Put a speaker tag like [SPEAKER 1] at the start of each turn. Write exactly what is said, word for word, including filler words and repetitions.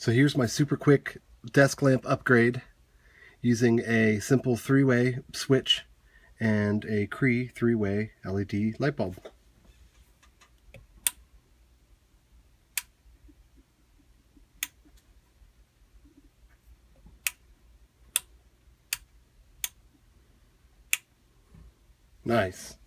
[SPEAKER 1] So here's my super quick desk lamp upgrade using a simple three-way switch and a Cree three-way L E D light bulb. Nice.